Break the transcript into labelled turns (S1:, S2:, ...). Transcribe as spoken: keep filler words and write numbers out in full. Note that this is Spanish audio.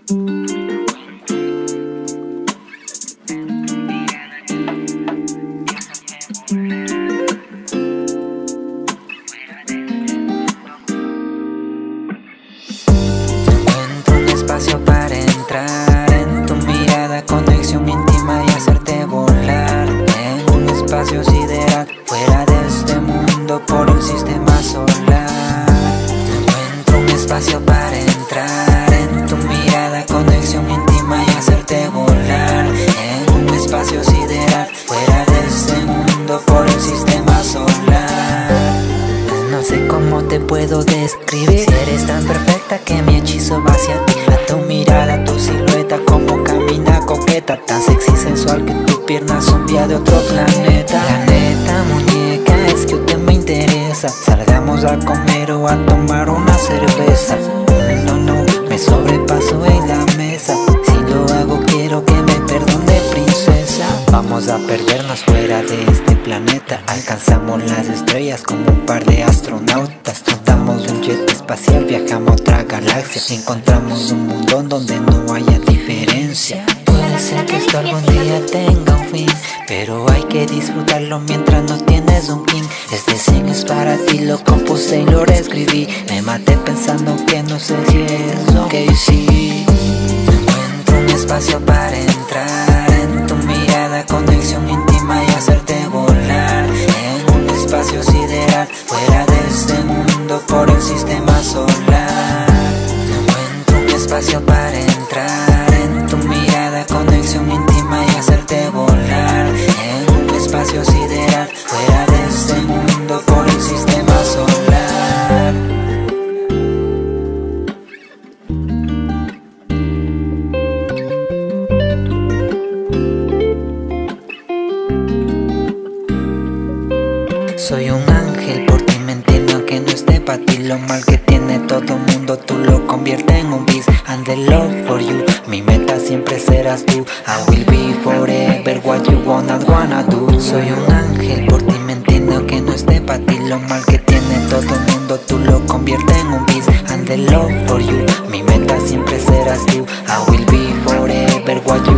S1: Espacio para entrar en tu mirada, conexión íntima y hacerte volar en un espacio sideral, fuera de este mundo por el sistema solar. Encuentro un espacio para entrar en tu mirada, conexión íntima y hacerte volar en un espacio sideral, fuera de este mundo por el sistema solar. No sé cómo te puedo describir, si eres tan perfecta que mi hechizo va hacia ti. A tu mirada, tu silueta, como camina coqueta, tan sexy, sensual que tu pierna son vía de otro planeta. La neta, muñeca, es que usted me interesa. Salgamos a comer o a tomar una cerveza. No, no, me sobrepaso en la mesa. Si lo hago quiero que me perdone, princesa. Vamos a perdernos fuera de este planeta. Alcanzamos las estrellas como un par de astronautas. Montamos un jet espacial, viajamos a otra galaxia. Encontramos un mundo donde no haya diferencia. Puede ser que esto algún día tenga un fin, pero hay que disfrutarlo mientras no tienes un king. Este swing es para ti, lo compuse y lo reescribí. Me maté pensando que no sé si es lo que sí. Encuentro un espacio para entrar en tu mirada, conexión íntima y hacerte volar en un espacio sideral, fuera de este mundo por el sistema solar. Encuentro un espacio para entrar en tu mirada, conexión íntima y hacerte volar en un espacio sideral, fuera de este mundo por el sistema solar. Soy un ángel, por ti me entiendo que no esté pa' ti. Lo mal que tiene todo mundo, tú lo conviertes en un bis. And the love for you, mi meta siempre serás tú. I will be forever what you wanna, wanna do. Soy un ángel, por ti me entiendo que no esté pa' ti. Lo mal que tiene todo mundo, tú lo conviertes en un bis. And the love for you, mi meta siempre serás tú. I will be forever what you